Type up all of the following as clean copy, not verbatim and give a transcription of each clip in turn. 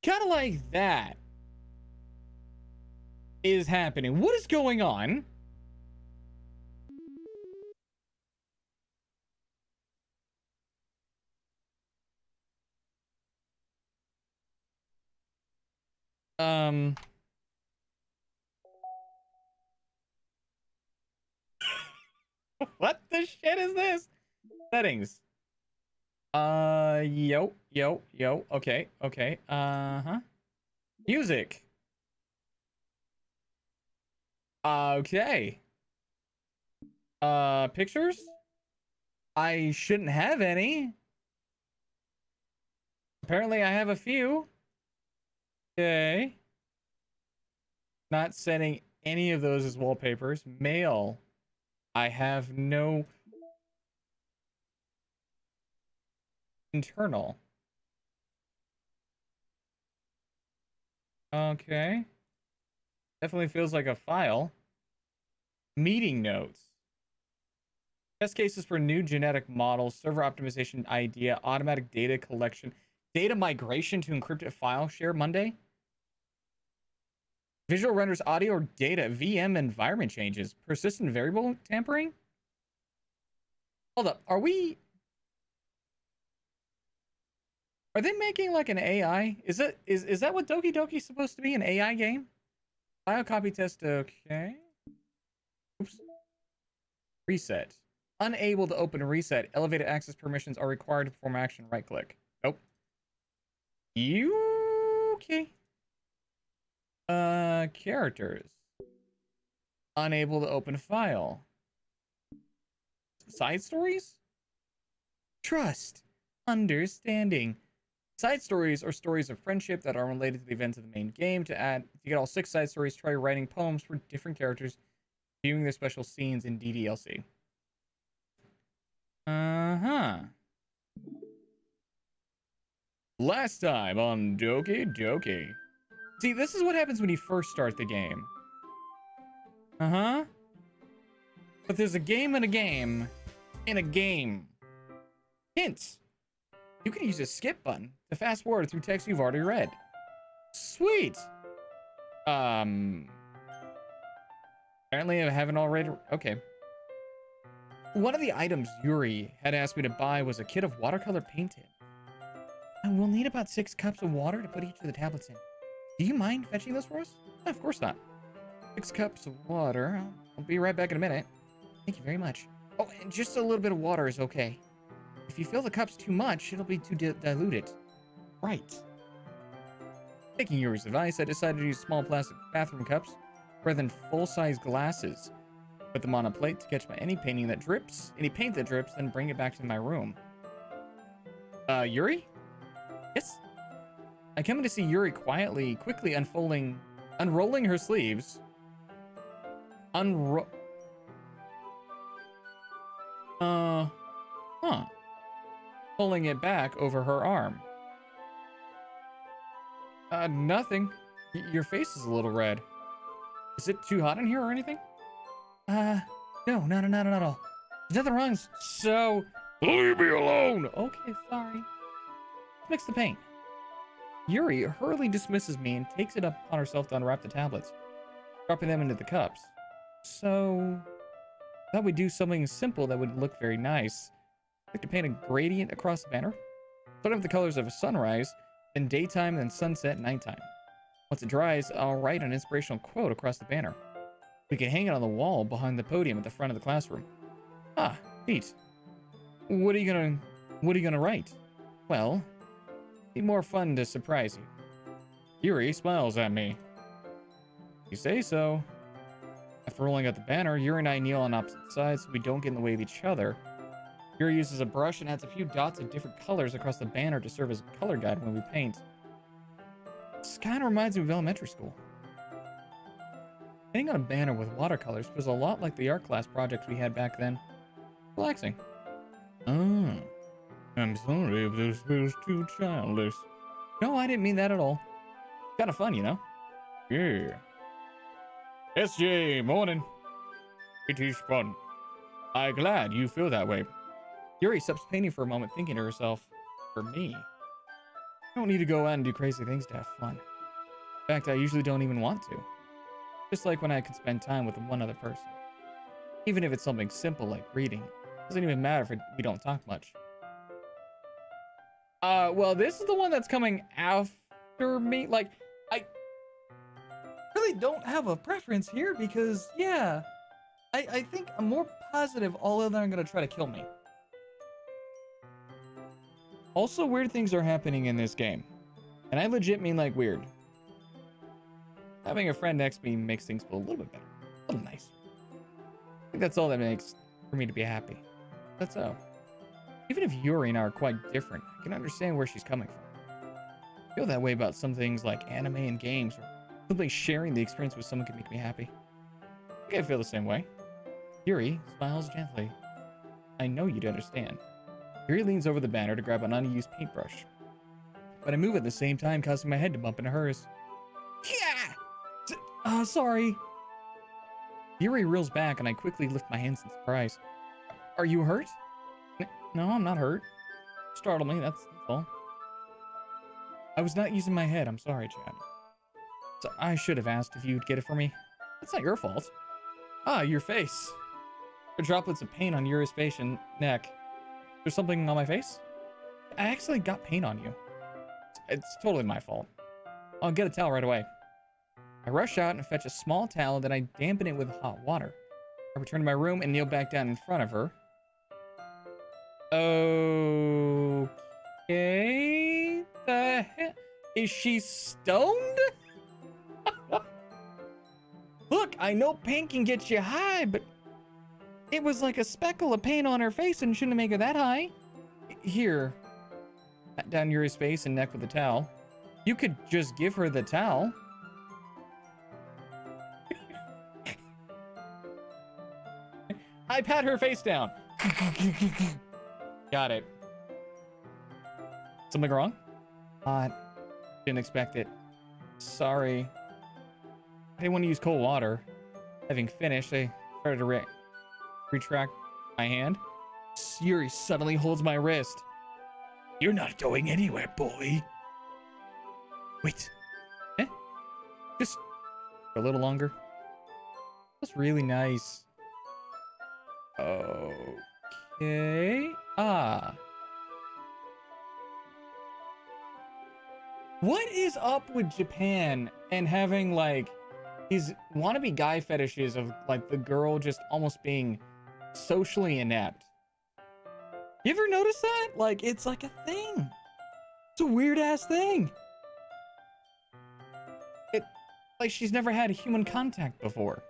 kind of like that is happening. What is going on? What the shit is this? Settings. Yo. Okay. Uh-huh. Music. Okay. Pictures? I shouldn't have any. Apparently I have a few. Okay. Not setting any of those as wallpapers. Mail. I have no internal. Okay. Definitely feels like a file. Meeting notes. Test cases for new genetic models, server optimization idea, automatic data collection, data migration to encrypted file share Monday. Visual renders audio or data, VM environment changes, persistent variable tampering. Hold up, are they making like an AI? Is that what Doki Doki's supposed to be, an AI game? File copy test, okay. Oops. Reset. Unable to open a reset. Elevated access permissions are required to perform action. Right click. Nope. You okay? Characters. Unable to open file. Side stories? Trust. Understanding. Side stories are stories of friendship that are related to the events of the main game. To get all 6 side stories, try writing poems for different characters, viewing their special scenes in DDLC. Uh-huh. Last time on Doki Doki. See, this is what happens when you first start the game. Uh-huh. But there's a game in a game in a game. Hints. You can use a skip button to fast forward through text you've already read. Sweet. Apparently I haven't already. Okay. One of the items Yuri had asked me to buy was a kit of watercolor painting. And we'll need about 6 cups of water to put each of the tablets in. Do you mind fetching those for us? No, of course not. 6 cups of water. I'll be right back in a minute. Thank you very much. Oh, and just a little bit of water is okay. If you fill the cups too much, it'll be too diluted. Right. Taking Yuri's advice, I decided to use small plastic bathroom cups rather than full-size glasses. Put them on a plate to catch any paint that drips, then bring it back to my room. Yuri? Yes? I come in to see Yuri quickly unrolling her sleeves. Pulling it back over her arm. Nothing. Your face is a little red. Is it too hot in here or anything? No, not at all. There's nothing wrong, so... Leave me alone! Okay, sorry. Mix the paint. Yuri hurriedly dismisses me and takes it upon herself to unwrap the tablets, dropping them into the cups. So... thought we'd do something simple that would look very nice. I'd like to paint a gradient across the banner. Starting with the colors of a sunrise, then daytime, then sunset, nighttime. Once it dries, I'll write an inspirational quote across the banner. We can hang it on the wall behind the podium at the front of the classroom. Ah, neat. What are you gonna write? Well, it'd be more fun to surprise you. Yuri smiles at me. You say so. After rolling out the banner, Yuri and I kneel on opposite sides so we don't get in the way of each other. Yuri uses a brush and adds a few dots of different colors across the banner to serve as a color guide when we paint. This kind of reminds me of elementary school. Painting on a banner with watercolors feels a lot like the art class projects we had back then. Relaxing. Oh, I'm sorry if this feels too childish. No, I didn't mean that at all. Kind of fun, you know? Yeah. SJ, morning. It is fun. I'm glad you feel that way. Yuri stops painting for a moment, thinking to herself, for me. I don't need to go out and do crazy things to have fun. In fact, I usually don't even want to. Just like when I could spend time with one other person. Even if it's something simple like reading. It doesn't even matter if we don't talk much. Well, this is the one that's coming after me. Like, I really don't have a preference here because, yeah, I think I'm more positive all of them are going to try to kill me. Also, weird things are happening in this game. And I legit mean like weird. Having a friend next to me makes things feel a little bit better. A little nicer. I think that's all that makes for me to be happy. That's all. Even if Yuri and I are quite different, I can understand where she's coming from. I feel that way about some things like anime and games, or simply sharing the experience with someone can make me happy. I think I feel the same way. Yuri smiles gently. I know you'd understand. Yuri leans over the banner to grab an unused paintbrush. But I move at the same time, causing my head to bump into hers. Yeah! Sorry. Yuri reels back, and I quickly lift my hands in surprise. Are you hurt? No, I'm not hurt. Startled me, that's all. I was not using my head, I'm sorry, Chad. So I should have asked if you'd get it for me. That's not your fault. Ah, your face. There are droplets of paint on Yuri's face and neck. There's something on my face? I actually got paint on you. It's totally my fault. I'll get a towel right away. I rush out and fetch a small towel, then I dampen it with hot water. I return to my room and kneel back down in front of her. Okay. The hell? Is she stoned? Look, I know paint can get you high, but it was like a speckle of paint on her face and shouldn't make her that high. Here. Pat down Yuri's face and neck with the towel. You could just give her the towel. I pat her face down. Got it. Something wrong? Didn't expect it. Sorry. I didn't want to use cold water. Having finished, I started to retract my hand. Yuri suddenly holds my wrist. You're not going anywhere, boy. Wait. Eh? Just a little longer. That's really nice. Okay. What is up with Japan and having like these wannabe guy fetishes of like the girl just almost being socially inept? You ever notice that? Like, it's like a thing. It's a weird ass thing. It, like she's never had human contact before.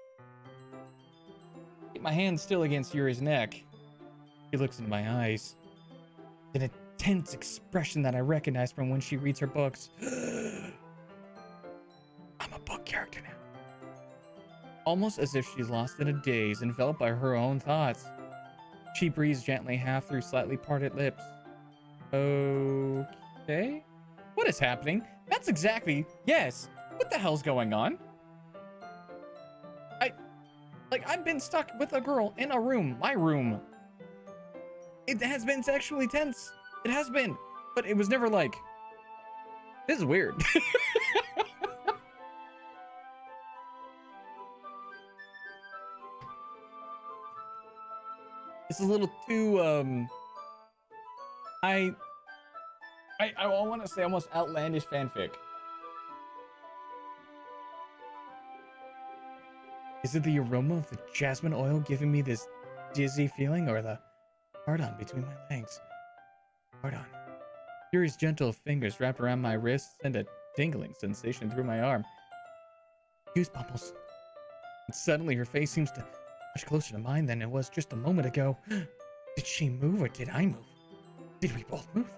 Keep my hand still against Yuri's neck. She looks into my eyes. An intense expression that I recognize from when she reads her books. I'm a book character now. Almost as if she's lost in a daze, enveloped by her own thoughts. She breathes gently, half through slightly parted lips. Okay. What is happening? That's exactly... Yes. What the hell's going on? I've been stuck with a girl in a room. My room. It has been sexually tense. It has been. But it was never like... This is weird. It's a little too, I want to say almost outlandish fanfic. Is it the aroma of the jasmine oil giving me this dizzy feeling, or the hard-on between my legs? Hard-on. Yuri's gentle fingers wrapped around my wrists send a tingling sensation through my arm. Goosebumps. And suddenly her face seems to much closer to mine than it was just a moment ago. Did she move or did I move? Did we both move?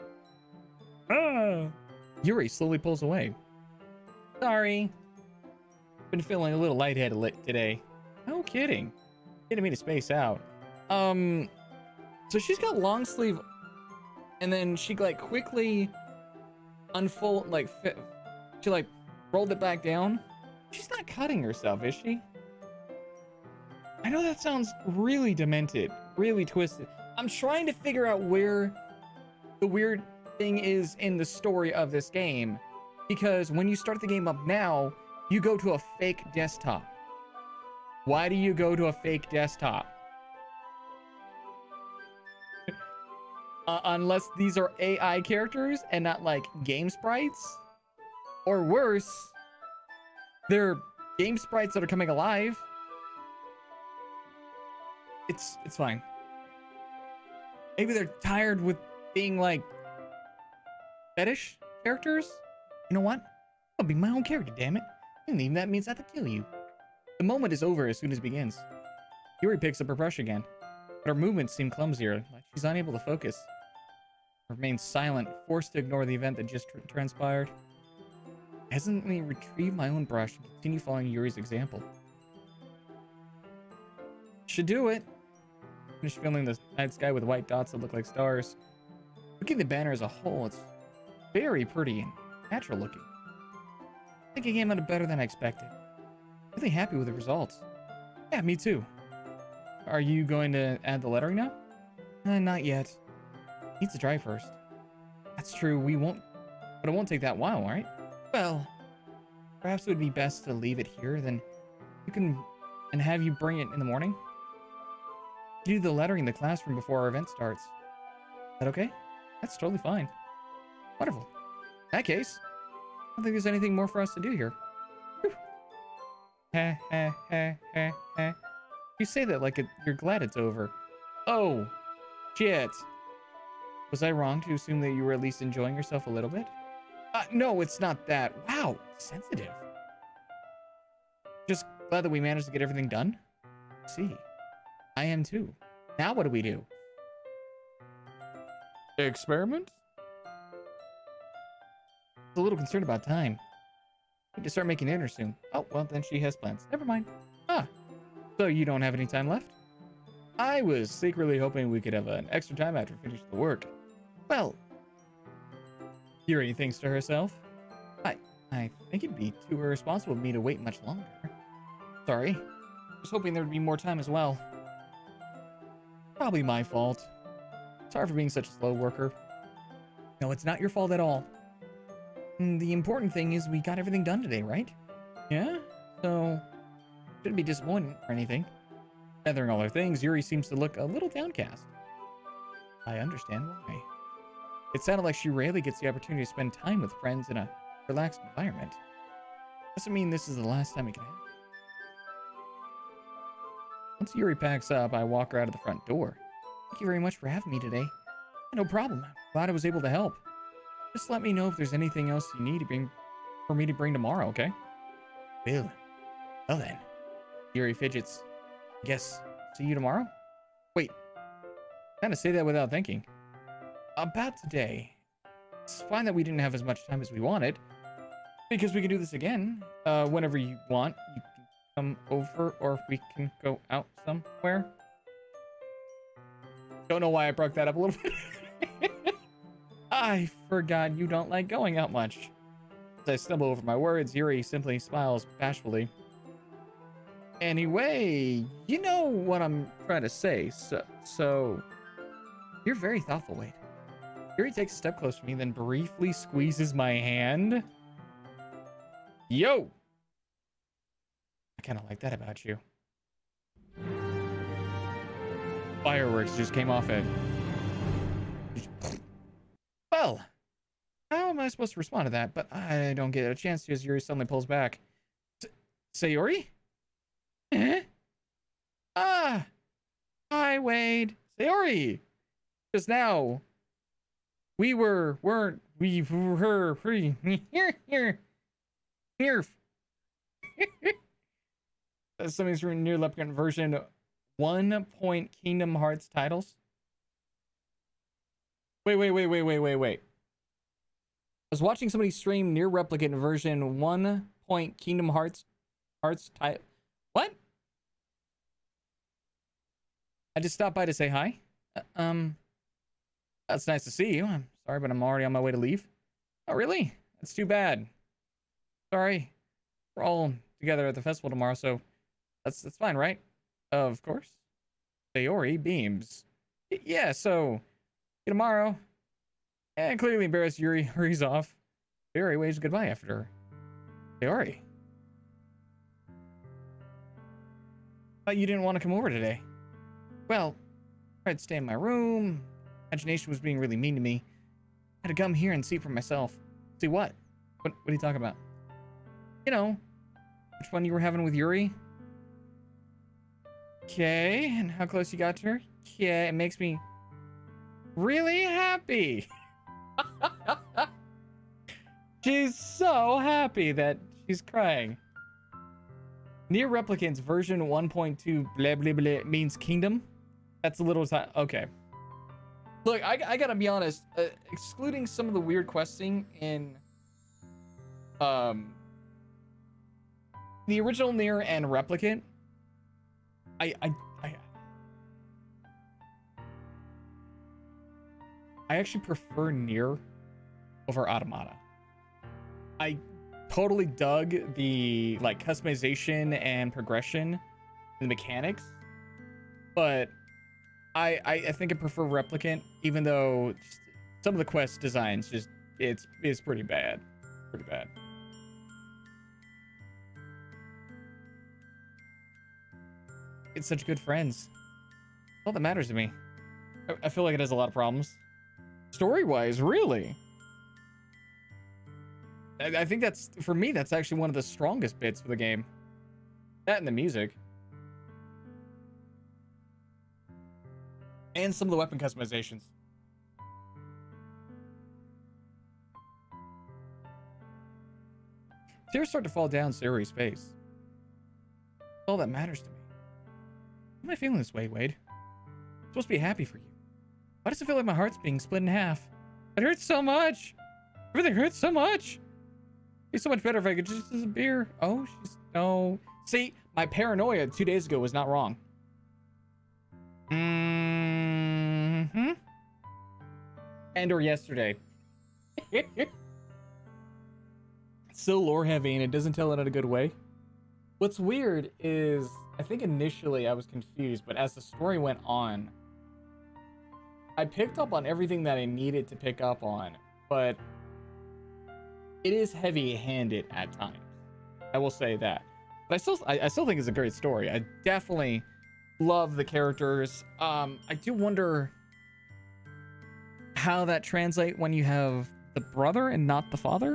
Ah! Yuri slowly pulls away. Sorry. Been feeling a little lightheaded today. No kidding. Didn't mean to space out. So she's got long sleeve, and then she like quickly unfold, like she like rolled it back down. She's not cutting herself, is she? I know that sounds really demented, really twisted. I'm trying to figure out where the weird thing is in the story of this game, because when you start the game up now, you go to a fake desktop. Why do you go to a fake desktop? Unless these are AI characters and not like game sprites, or worse, they're game sprites that are coming alive. It's fine. Maybe they're tired with being like fetish characters. You know what? I'll be my own character, damn it. And even that means I have to kill you. The moment is over as soon as it begins. Yuri picks up her brush again, but her movements seem clumsier, like she's unable to focus. Remains silent, forced to ignore the event that just transpired. I hesitantly retrieve my own brush and continue following Yuri's example. Should do it. Finish filling the night sky with white dots that look like stars. Looking at the banner as a whole, it's very pretty and natural looking. I think it came out better than I expected. Really happy with the results. Yeah, me too. Are you going to add the lettering now? Not yet. Needs to dry first. That's true, we won't, but it won't take that while, right? Well, perhaps it would be best to leave it here, then you can, and have you bring it in the morning? You do the lettering in the classroom before our event starts. Is that okay? That's totally fine. Wonderful. In that case, I don't think there's anything more for us to do here. Heh, heh, heh, heh, heh. You say that like you're glad it's over. Oh, shit. Was I wrong to assume that you were at least enjoying yourself a little bit? No, it's not that. Wow, sensitive. Just glad that we managed to get everything done. See, I am too. Now what do we do? Experiment? I was a little concerned about time. Need to start making dinner soon. Oh, well, then she has plans. Never mind. So you don't have any time left? I was secretly hoping we could have an extra time after we finish the work. Well, Yuri thinks to herself, I think it'd be too irresponsible of me to wait much longer. Sorry. I was hoping there'd be more time as well. Probably my fault. Sorry for being such a slow worker. No, it's not your fault at all. The important thing is we got everything done today, right? Yeah? So, shouldn't be disappointed or anything. Gathering all her things, Yuri seems to look a little downcast. I understand why. It sounded like she rarely gets the opportunity to spend time with friends in a relaxed environment. Doesn't mean this is the last time it can happen. Once Yuri packs up, I walk her out of the front door. Thank you very much for having me today. No problem. I'm glad I was able to help. Just let me know if there's anything else you need for me to bring tomorrow, okay? Well then. Yuri fidgets. Guess, see you tomorrow? Wait. Kinda say that without thinking. About today. It's fine that we didn't have as much time as we wanted, because we can do this again. Whenever you want. You can come over, or we can go out somewhere. Don't know why I broke that up a little bit. I forgot you don't like going out much. As I stumble over my words, Yuri simply smiles bashfully. Anyway, you know what I'm trying to say, so you're very thoughtful, Wade. Yuri takes a step closer to me, then briefly squeezes my hand. Yo! I kind of like that about you. Fireworks just came off it. Well, how am I supposed to respond to that? But I don't get a chance to as Yuri suddenly pulls back. Sayori? Eh? Hi, Wade. Sayori! Just now, we were free. Here. Something's from Near Replicant version 1 point Kingdom Hearts titles. Wait. I was watching somebody stream Near Replicant version 1 point Kingdom Hearts title. What? I just stopped by to say hi. That's nice to see you. I'm sorry, but I'm already on my way to leave. Oh, really? That's too bad. Sorry. We're all together at the festival tomorrow, so that's fine, right? Of course. Sayori beams. Yeah, so tomorrow. And clearly embarrassed, Yuri hurries off. Sayori waves goodbye after her. Sayori, thought you didn't want to come over today. Well, I tried to stay in my room. Imagination was being really mean to me. I had to come here and see for myself. See what? What are you talking about? You know, which one you were having with Yuri? Okay, and how close you got to her? Yeah, it makes me really happy. She's so happy that she's crying. Near Replicants version 1.2 blah blah blah means kingdom. That's a little time. Okay. Look, I gotta be honest. Excluding some of the weird questing in the original Nier and Replicant, I actually prefer Nier over Automata. I totally dug the like customization and progression and the mechanics, but I think I prefer Replicant, even though just some of the quest designs just it's pretty bad. Pretty bad. It's such good friends. All that matters to me. I feel like it has a lot of problems. Story-wise, really. I think that's, for me, that's actually one of the strongest bits of the game. That and the music. And some of the weapon customizations. Tears start to fall down Sayori's face. All that matters to me. Why am I feeling this way, Wade? I'm supposed to be happy for you. Why does it feel like my heart's being split in half? It hurts so much. Everything hurts so much. It'd be so much better if I could just disappear. Oh, she's no. See, my paranoia 2 days ago was not wrong. Mm-hmm. And or yesterday. It's so lore heavy and it doesn't tell it in a good way. What's weird is I think initially I was confused, but as the story went on, I picked up on everything that I needed to pick up on, but it is heavy-handed at times. I will say that. But I still think it's a great story. I definitely love the characters. I do wonder how that translates when you have the brother and not the father.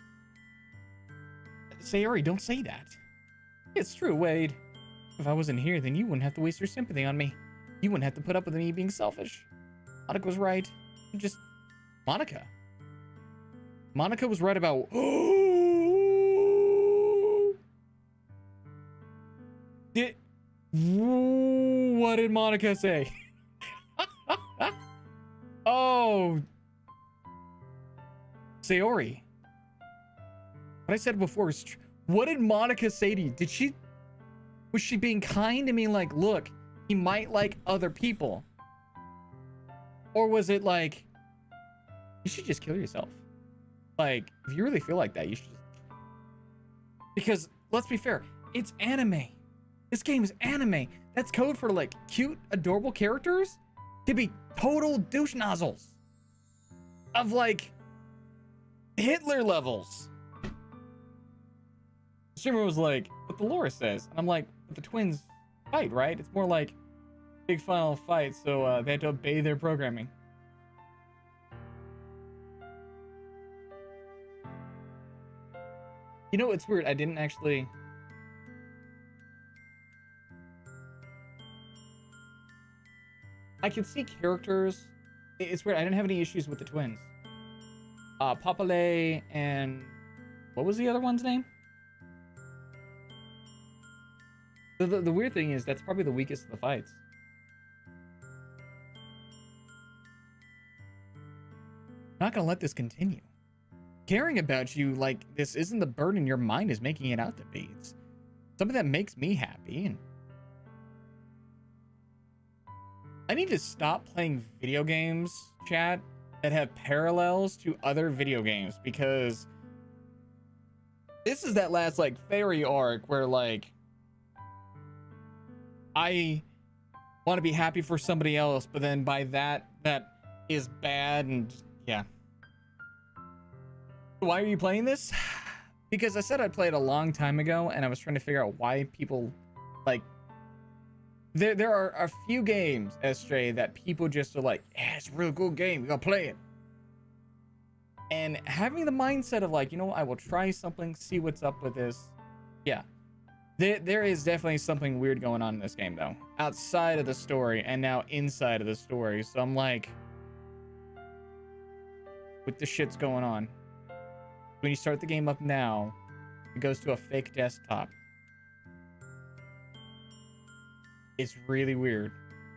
Sayori, don't say that. It's true, Wade. If I wasn't here, then you wouldn't have to waste your sympathy on me. You wouldn't have to put up with me being selfish. Monica was right. Just Monica. Monica was right about. What did Monica say? Oh, Sayori. What I said before is true. What did Monica say to you? Was she being kind to me? Like, look, he might like other people. Or was it like, you should just kill yourself? Like, if you really feel like that, you should just... Because, let's be fair, it's anime. This game is anime. That's code for, like, cute, adorable characters to be total douche nozzles. Of, like, Hitler levels. The streamer was like, but the lore says. And I'm like, but the twins fight, right? It's more like big final fight, so they had to obey their programming. You know, it's weird. I didn't actually... I can see characters. It's weird. I didn't have any issues with the twins. Papale and... What was the other one's name? The weird thing is, that's probably the weakest of the fights. I'm not gonna let this continue. Caring about you like this isn't the burden your mind is making it out to be. It's something that makes me happy, and I need to stop playing video games, chat, that have parallels to other video games, because this is that last, like, fairy arc where, like, I want to be happy for somebody else, but then by that is bad, and yeah. Why are you playing this? Because I said I'd play it a long time ago, and I was trying to figure out why people like. There are a few games, SJ, that people just are like, yeah, it's a really cool game, we gotta play it. And having the mindset of like, you know, I will try something, see what's up with this. Yeah. There is definitely something weird going on in this game, though. Outside of the story, and now inside of the story. So I'm like, what the shit's going on? When you start the game up now, it goes to a fake desktop. It's really weird.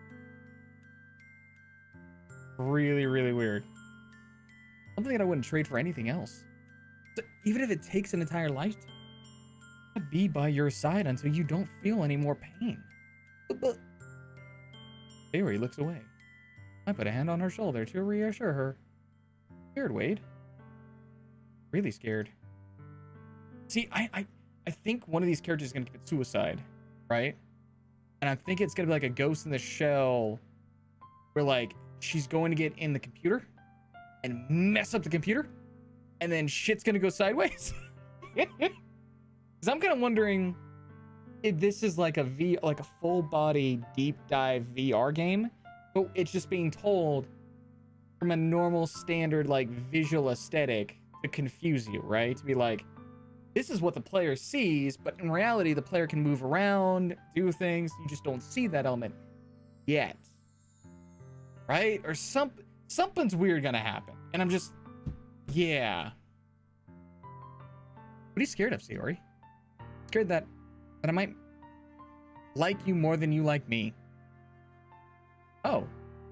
Really, really weird. Something that I wouldn't trade for anything else. So even if it takes an entire lifetime, I'll be by your side until you don't feel any more pain. But Sayori looks away. I put a hand on her shoulder to reassure her. Scared, Wade. Really scared. See, I think one of these characters is gonna commit suicide, right? And I think it's gonna be like a Ghost in the Shell, where like she's going to get in the computer and mess up the computer, and then shit's gonna go sideways. Because I'm kind of wondering if this is like like a full body deep dive VR game, but it's just being told from a normal standard like visual aesthetic to confuse you, right? To be like, this is what the player sees, but in reality, the player can move around, do things. You just don't see that element yet, right? Or something's weird gonna happen, and I'm just, yeah. What are you scared of, Sayori? Scared that I might like you more than you like me. Oh.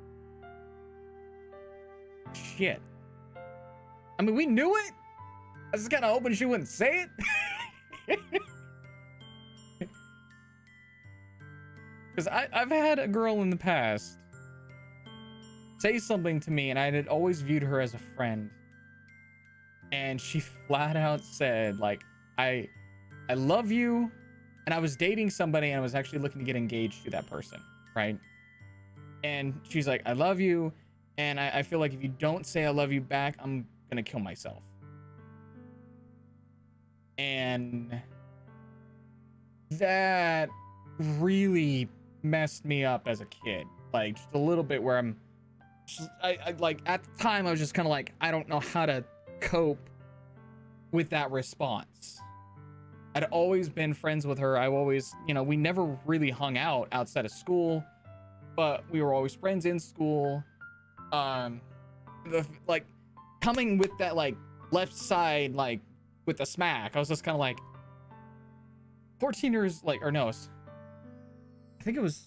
Shit. I mean, we knew it. I was kind of hoping she wouldn't say it. Because I've had a girl in the past say something to me, and I had always viewed her as a friend. And she flat out said, like, I love you. And I was dating somebody, and I was actually looking to get engaged to that person, right? And she's like, I love you. And I feel like if you don't say I love you back, I'm going to kill myself. And that really messed me up as a kid. Like, just a little bit where I like, at the time, I was just kind of like, I don't know how to cope with that response. I'd always been friends with her. I always, you know, we never really hung out outside of school, but we were always friends in school. Like, coming with that, like, left side, like, with the smack, I was just kind of like 14 years, like, or no, I think it was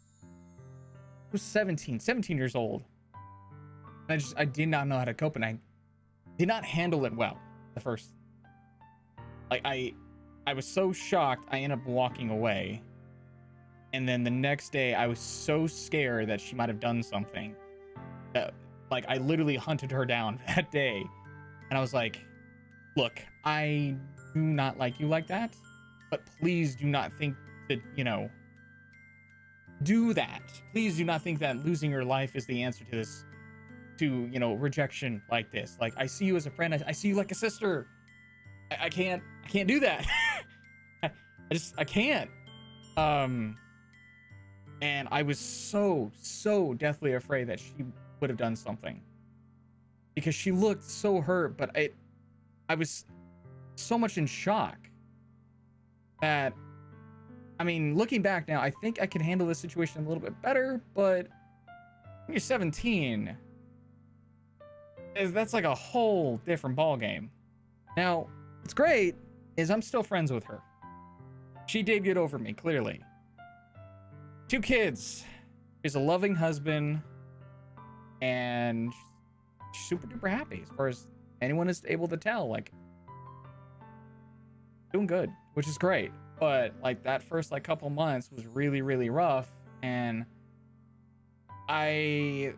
17 years old. And I did not know how to cope, and I did not handle it well the first, like, I was so shocked, I ended up walking away. And then the next day, I was so scared that she might have done something that, like, I literally hunted her down that day. And I was like, look, I do not like you like that, but please do not think that, you know, do that. Please do not think that losing your life is the answer to this, to, you know, rejection like this. Like, I see you as a friend. I see you like a sister. I can't do that. I can't. And I was so deathly afraid that she would have done something, because she looked so hurt, but I was so much in shock that, I mean, looking back now, I think I can handle this situation a little bit better, but when you're 17, that's like a whole different ball game. Now, what's great is I'm still friends with her. She did get over me, clearly. 2 kids. She's a loving husband, and she's super duper happy, as far as anyone is able to tell. Like, doing good, which is great. But like, that first like couple months was really, really rough, and I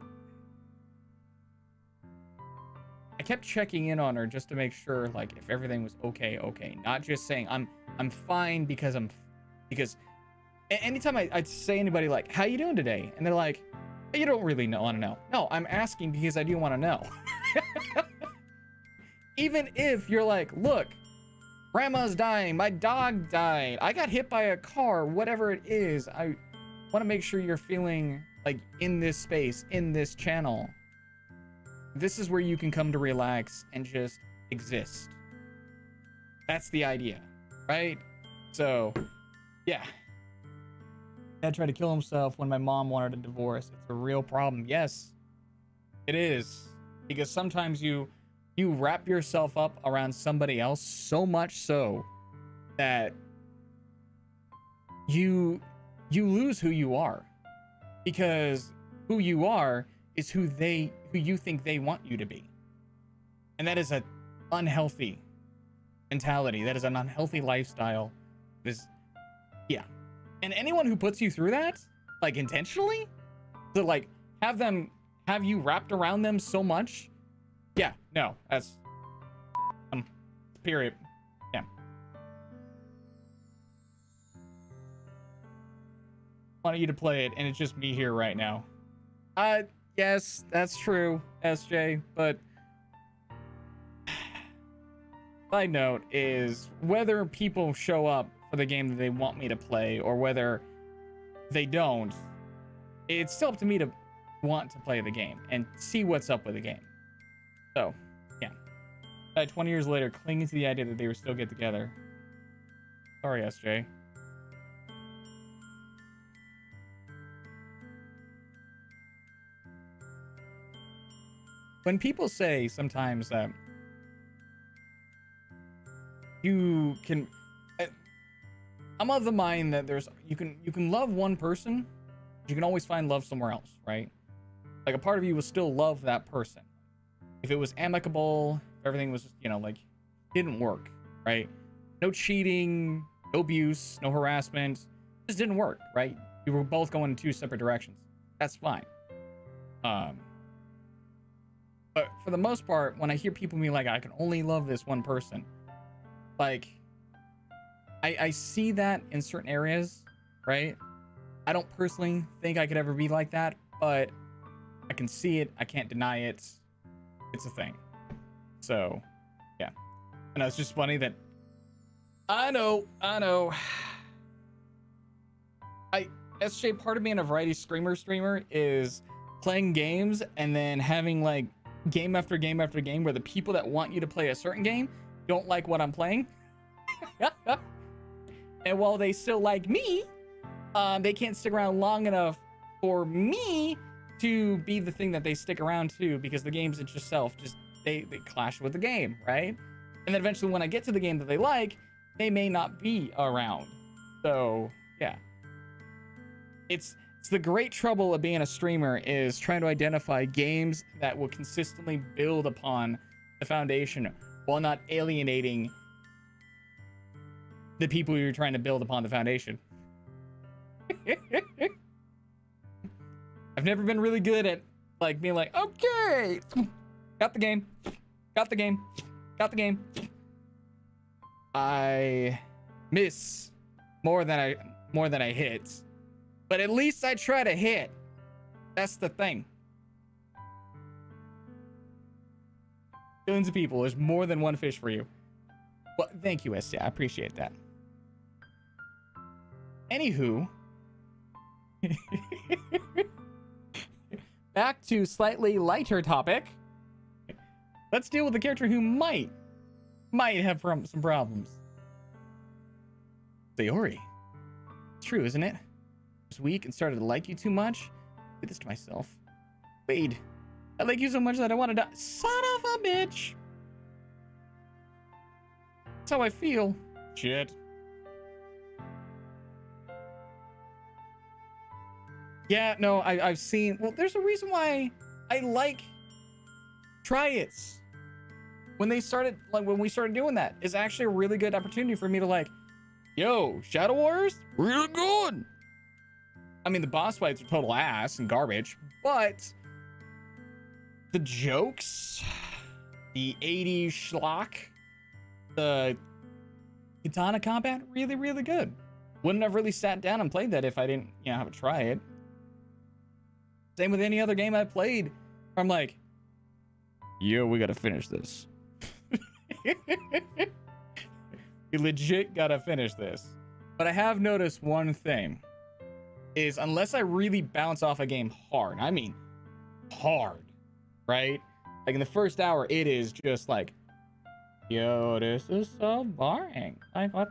kept checking in on her just to make sure, like, if everything was okay, not just saying I'm fine because anytime I'd say anybody, like, how you doing today, and they're like, you don't really want to know. No, I'm asking because I do want to know. Even if you're like, look, grandma's dying, my dog died, I got hit by a car, whatever it is, I want to make sure you're feeling like in this space, in this channel. This is where you can come to relax and just exist. That's the idea, right? So, yeah. Dad tried to kill himself when my mom wanted a divorce. It's a real problem. Yes, it is. Because sometimes you wrap yourself up around somebody else so much so that you lose who you are. Because who you are is who you think they want you to be. And that is an unhealthy mentality. That is an unhealthy lifestyle. Yeah. And anyone who puts you through that, like intentionally, to like have you wrapped around them so much, yeah, no, that's period. Yeah. I want you to play it, and it's just me here right now. Yes, that's true, SJ, but side note is whether people show up for the game that they want me to play or whether they don't, it's still up to me to want to play the game and see what's up with the game. So, yeah. 20 years later, clinging to the idea that they would still get together. Sorry, SJ. When people say sometimes that you can, I'm of the mind that you can love one person, you can always find love somewhere else, right? Like a part of you will still love that person. If it was amicable, if everything was, like didn't work, right? No cheating, no abuse, no harassment, just didn't work, right? You were both going in two separate directions. That's fine. But for the most part, when I hear people be like, I can only love this one person, like, I see that in certain areas, right? I don't personally think I could ever be like that, but I can see it. I can't deny it. It's a thing. So, yeah. And it's just funny that I know. SJ, part of being a variety streamer is playing games and then having like game after game after game where the people that want you to play a certain game don't like what I'm playing. And while they still like me, they can't stick around long enough for me to be the thing that they stick around to, because the games itself just they clash with the game, right? And then eventually when I get to the game that they like, they may not be around. So yeah, it's the great trouble of being a streamer, is trying to identify games that will consistently build upon the foundation while not alienating the people you're trying to build upon the foundation. I've never been really good at like being like, okay, got the game. I miss more than I hit, but at least I try to hit. That's the thing. Billions of people, there's more than one fish for you. Well, thank you, SC. I appreciate that. Anywho, back to slightly lighter topic. Let's deal with the character who might have some problems. Sayori. It's true, isn't it? I was weak and started to like you too much. I did this to myself. Wade, I like you so much that I want to die. Son of a bitch. That's how I feel. Shit. Yeah, no, I've seen... Well, there's a reason why I like try-its. When we started doing that, it's actually a really good opportunity for me to like, yo, Shadow Warriors, really good. I mean, the boss fights are total ass and garbage, but the jokes, the 80s schlock, the katana combat, really, really good. Wouldn't have really sat down and played that if I didn't, have a try it. Same with any other game I played. I'm like, yo, we gotta finish this. You legit gotta finish this. But I have noticed one thing is unless I really bounce off a game hard, I mean hard, right? Like in the first hour, it is just like, yo, this is so boring. Like, what